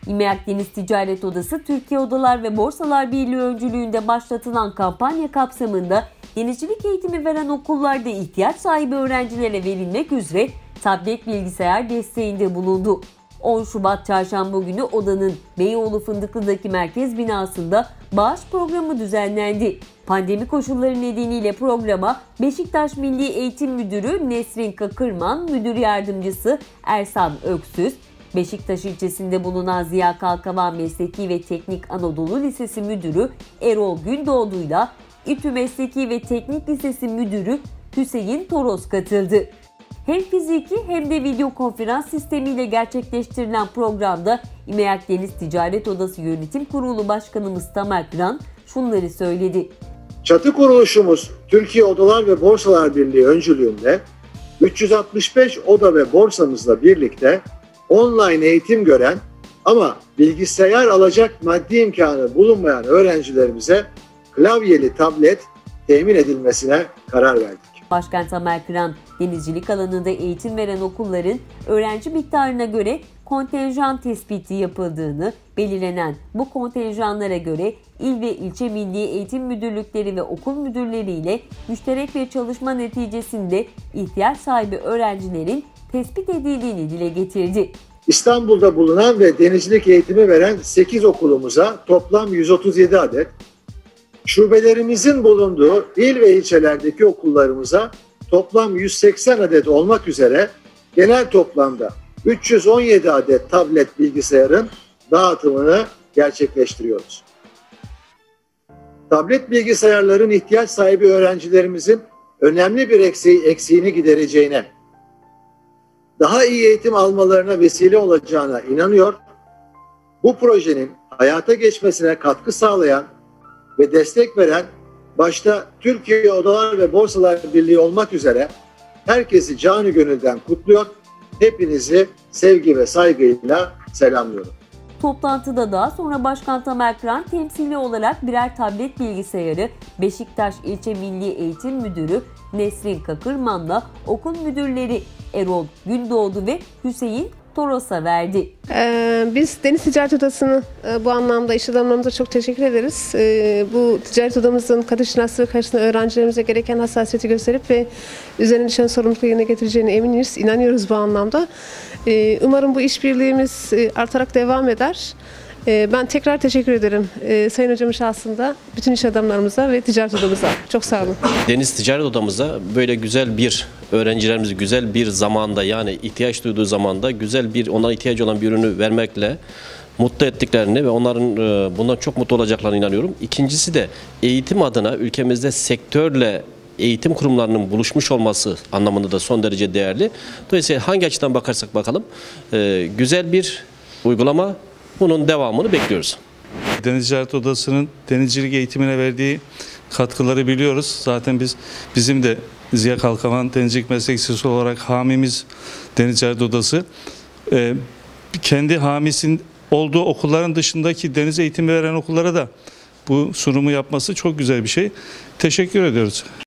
İMEAK Deniz Ticaret Odası, Türkiye Odalar ve Borsalar Birliği öncülüğünde başlatılan kampanya kapsamında denizcilik eğitimi veren okullarda ihtiyaç sahibi öğrencilere verilmek üzere tablet bilgisayar desteğinde bulundu. 10 Şubat Çarşamba günü odanın Beyoğlu Fındıklı'daki merkez binasında bağış programı düzenlendi. Pandemi koşulları nedeniyle programa Beşiktaş Milli Eğitim Müdürü Nesrin Kakırman, Müdür Yardımcısı Ersan Öksüz, Beşiktaş ilçesinde bulunan Ziya Kalkavan Mesleki ve Teknik Anadolu Lisesi Müdürü Erol Gündoğdu'yla İTÜ Mesleki ve Teknik Lisesi Müdürü Hüseyin Toros katıldı. Hem fiziki hem de video konferans sistemiyle gerçekleştirilen programda İMEAK Deniz Ticaret Odası Yönetim Kurulu Başkanımız Tamer Kıran şunları söyledi. Çatı kuruluşumuz Türkiye Odalar ve Borsalar Birliği öncülüğünde 365 oda ve borsamızla birlikte online eğitim gören ama bilgisayar alacak maddi imkanı bulunmayan öğrencilerimize klavyeli tablet temin edilmesine karar verdik. Başkan Tamer Kıran, denizcilik alanında eğitim veren okulların öğrenci miktarına göre kontenjan tespiti yapıldığını, belirlenen bu kontenjanlara göre il ve ilçe milli eğitim müdürlükleri ve okul müdürleriyle müşterek bir çalışma neticesinde ihtiyaç sahibi öğrencilerin tespit edildiğini dile getirdi. İstanbul'da bulunan ve denizcilik eğitimi veren 8 okulumuza toplam 137 adet, şubelerimizin bulunduğu il ve ilçelerdeki okullarımıza toplam 180 adet olmak üzere genel toplamda 317 adet tablet bilgisayarın dağıtımını gerçekleştiriyoruz. Tablet bilgisayarların ihtiyaç sahibi öğrencilerimizin önemli bir eksiğini gidereceğine, daha iyi eğitim almalarına vesile olacağına inanıyor. Bu projenin hayata geçmesine katkı sağlayan ve destek veren başta Türkiye Odalar ve Borsalar Birliği olmak üzere herkesi canı gönülden kutluyor. Hepinizi sevgi ve saygıyla selamlıyorum. Toplantıda daha sonra Başkan Tamer Kıran temsili olarak birer tablet bilgisayarı Beşiktaş İlçe Milli Eğitim Müdürü Nesrin Kakırman'la okul müdürleri Erol Gündoğdu ve Hüseyin Toros'a verdi. Biz Deniz Ticaret Odası'nı bu anlamda iş adamlarımıza çok teşekkür ederiz. Bu ticaret odamızın katı şinaslığı karşısında öğrencilerimize gereken hassasiyeti gösterip ve üzerine düşen sorumluluğu yerine getireceğine eminiz, inanıyoruz bu anlamda. Umarım bu işbirliğimiz artarak devam eder. Ben tekrar teşekkür ederim Sayın Hocamın şahsında, bütün iş adamlarımıza ve ticaret odamıza. Çok sağ olun. Deniz Ticaret Odamıza böyle güzel bir öğrencilerimiz güzel bir zamanda, yani ihtiyaç duyduğu zamanda güzel bir, onlara ihtiyacı olan bir ürünü vermekle mutlu ettiklerini ve onların bundan çok mutlu olacaklarına inanıyorum. İkincisi de eğitim adına ülkemizde sektörle eğitim kurumlarının buluşmuş olması anlamında da son derece değerli. Dolayısıyla hangi açıdan bakarsak bakalım güzel bir uygulama. Bunun devamını bekliyoruz. Deniz Ticaret Odası'nın denizcilik eğitimine verdiği katkıları biliyoruz. Zaten bizim de Ziya Kalkavan Denizcilik Meslek Lisesi olarak hamimiz Deniz Ticaret Odası. Kendi hamisinin olduğu okulların dışındaki deniz eğitimi veren okullara da bu sunumu yapması çok güzel bir şey. Teşekkür ediyoruz.